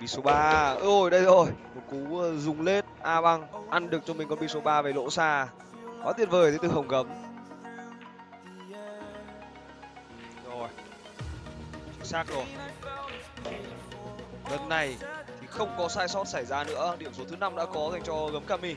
Bi số 3. Ôi đây rồi, một cú dùng lết A băng ăn được cho mình con bi số 3 về lỗ xa. Quá tuyệt vời đến từ Hồng Gấm. Rồi. Chính xác rồi. Lần này thì không có sai sót xảy ra nữa, điểm số thứ 5 đã có dành cho Gấm Kami.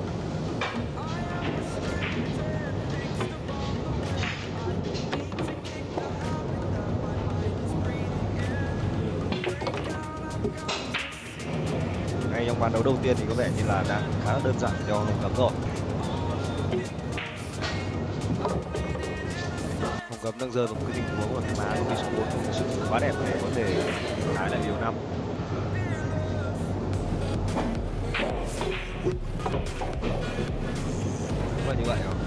Ngay trong ván đấu đầu tiên thì có vẻ như là đang khá là đơn giản cho Hồng Gấm rồi. Hồng Gấm đang rơi vào một cái tình huống mà má con bi số 4 không thực sự quá đẹp để có thể hái lại điều 5. Đúng là như vậy không?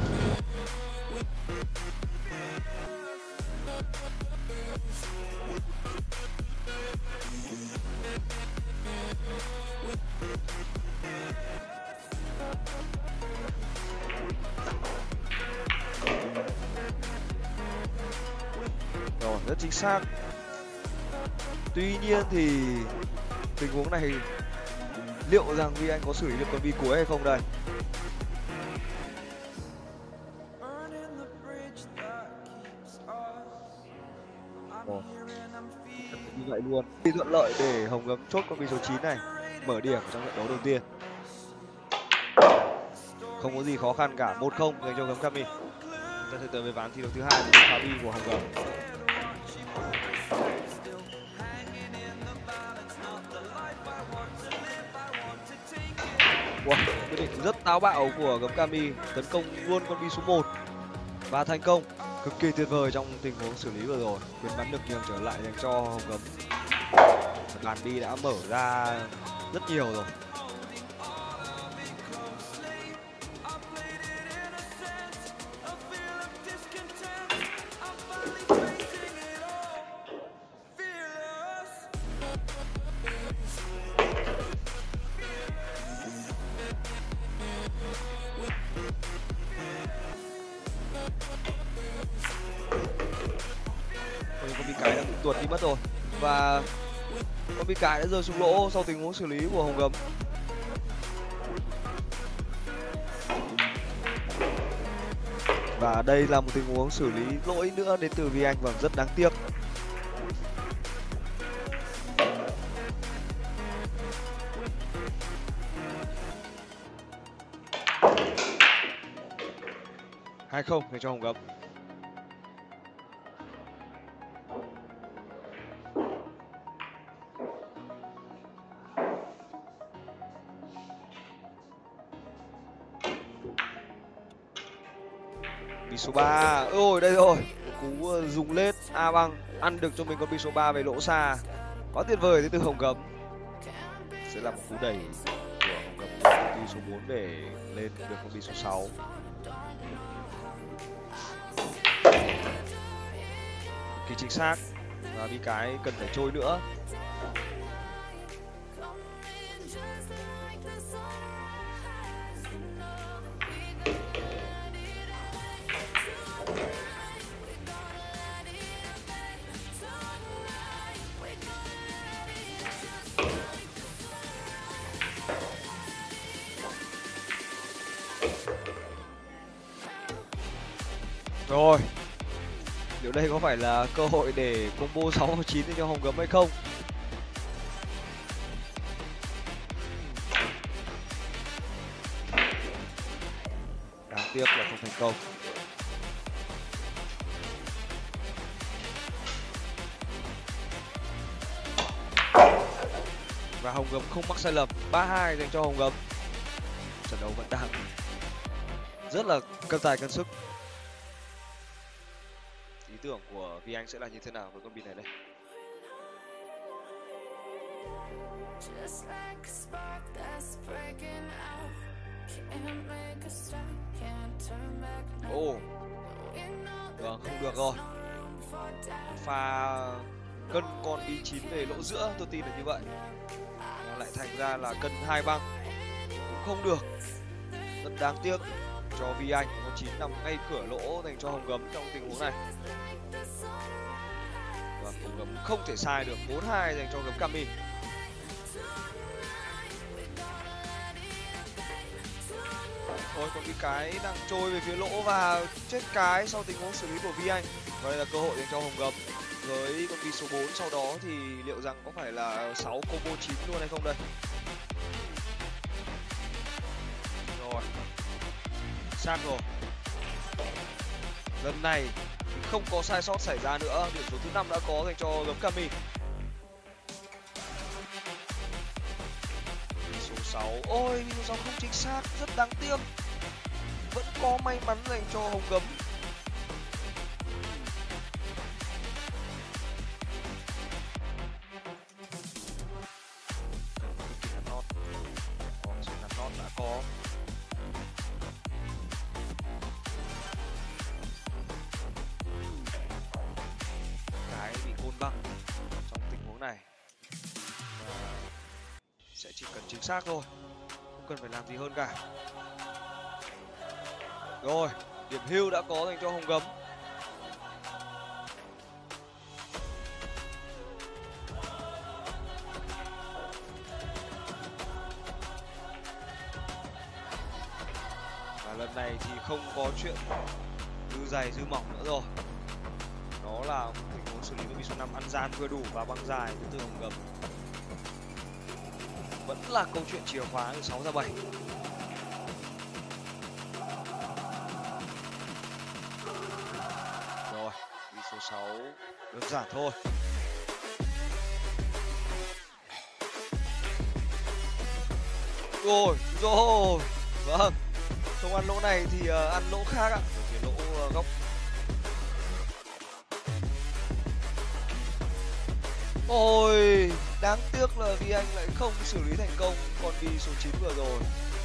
Rồi, rất chính xác. Tuy nhiên thì tình huống này liệu rằng Vi Anh có xử lý được con bi cuối hay không đây? Như vậy luôn. Thì thuận lợi để Hồng Gấm chốt con bi số 9 này, mở điểm trong trận đấu đầu tiên. Không có gì khó khăn cả, 1-0 dành cho Gấm Kami. Chúng ta sẽ tới với ván thi đấu thứ 2 phá bi của Hồng Gấm. Wow, quyết định rất táo bạo của Gấm Kami, tấn công luôn con bi số 1 và thành công. Cực kỳ tuyệt vời trong tình huống xử lý vừa rồi. Quyền bắn được nhường trở lại dành cho Hồng Gấm. Bàn bi đã mở ra rất nhiều rồi. Con bi cái đã bị tuột đi mất rồi và con bi cái đã rơi xuống lỗ sau tình huống xử lý của Hồng Gấm. Và đây là một tình huống xử lý lỗi nữa đến từ Vi Anh và rất đáng tiếc. Hai không dành cho Hồng Gấm. Bi số 3. Ôi đây rồi, một cú dùng lết A băng ăn được cho mình con bi số 3 về lỗ xa. Quá tuyệt vời đến từ Hồng Gấm. Sẽ là một cú đẩy của Hồng Gấm con bi số 4 để lên được con bi số 6. Kỳ chính xác và bi cái cần phải trôi nữa. Rồi, liệu đây có phải là cơ hội để combo 6 vào 9 cho Hồng Gấm hay không? Đáng tiếc là không thành công. Và Hồng Gấm không mắc sai lầm, 3-2 dành cho Hồng Gấm. Trận đấu vẫn đang rất là cân tài cân sức. Ý tưởng của Vi Anh sẽ là như thế nào với con bi này đây? Ồ, vâng, không được rồi. Pha cân con bi 9 về lỗ giữa, tôi tin là như vậy. Lại thành ra là cân 2 băng cũng không được. Rất đáng tiếc cho Vi Anh, con 9 nằm ngay cửa lỗ dành cho Hồng Gấm trong tình huống này. Và Hồng Gấm không thể sai được, 4-2 dành cho Gấm Kami. Ôi, còn cái đang trôi về phía lỗ và chết cái sau tình huống xử lý của Vi Anh. Và đây là cơ hội dành cho Hồng Gấm với con Vi số 4 sau đó thì liệu rằng có phải là 6 combo 9 luôn hay không đây? Rồi. Sát rồi. Lần này thì không có sai sót xảy ra nữa, điểm số thứ 5 đã có dành cho Gấm Kami. Số 6. Ôi, số 6 không chính xác, rất đáng tiếc. Vẫn có may mắn dành cho Hồng Gấm. Đã có. Cái bị côn băng trong tình huống này. Và sẽ chỉ cần chính xác thôi, không cần phải làm gì hơn cả. Rồi, điểm hưu đã có dành cho Hồng Gấm. Và lần này thì không có chuyện dư dày dư mỏng nữa rồi. Đó là tình huống xử lý với số 5 ăn gian vừa đủ và băng dài đến từ Hồng Gấm. Vẫn là câu chuyện chìa khóa từ 6 ra 7. Rồi, vị số 6 đơn giản thôi. Rồi, vâng. Không ăn lỗ này thì ăn lỗ khác ạ, cái lỗ góc. Ôi, đáng tiếc là Vi Anh lại không xử lý thành công con Vi số 9 vừa rồi.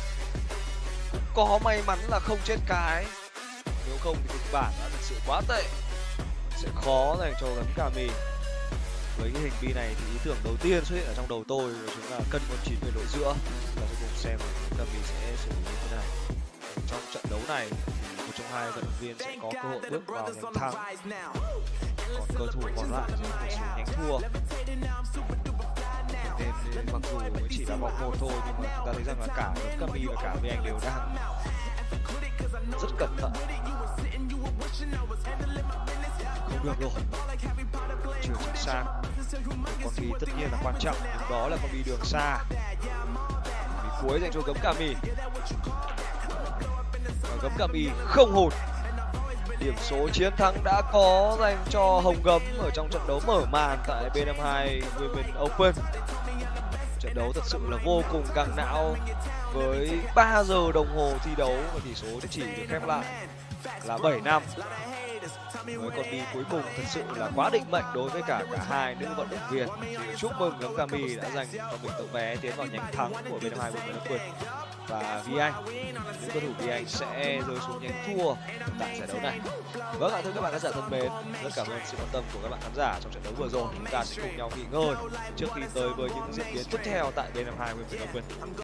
Có may mắn là không chết cái. Nếu không thì kịch bản đã thật sự quá tệ. Sẽ khó dành cho Gấm Kami. Với cái hình bi này thì ý tưởng đầu tiên xuất hiện ở trong đầu tôi đó chính là cân con 9 về lỗ giữa. Và sẽ cùng xem là Kami sẽ xử lý như thế nào. Trong trận đấu này thì một trong hai vận động viên sẽ có cơ hội bước vào nhánh thắng. Còn cầu thủ còn lại sẽ một số nhánh thua. Nên mặc dù mới chỉ là vòng 1 thôi nhưng mà chúng ta thấy rằng là cả Gấm Kami và cả Vi Anh đều đang rất cẩn thận. Không được rồi, chưa chính xác. Con Vi tất nhiên là quan trọng, nhưng đó là con Vi đường xa. Vì cuối dành cho Gấm Kami. Và Gấm Kami không hụt. Điểm số chiến thắng đã có dành cho Hồng Gấm ở trong trận đấu mở màn tại B52 Women Open. Trận đấu thật sự là vô cùng căng não với 3 giờ đồng hồ thi đấu và tỷ số chỉ được khép lại là 7-5. Với con đi cuối cùng thật sự là quá định mệnh đối với cả hai nữ vận động viên. Thì chúc mừng Gấm Kami đã giành cho mình tấm vé tiến vào nhánh thắng của B52 Women Open. Và Vi Anh, những cầu thủ Vi Anh sẽ rơi xuống nhánh thua tại giải đấu này. Vâng ạ, thưa các bạn khán giả thân mến, rất cảm ơn sự quan tâm của các bạn khán giả trong trận đấu vừa rồi. Chúng ta sẽ cùng nhau nghỉ ngơi trước khi tới với những diễn biến tiếp theo tại B52 Women Open.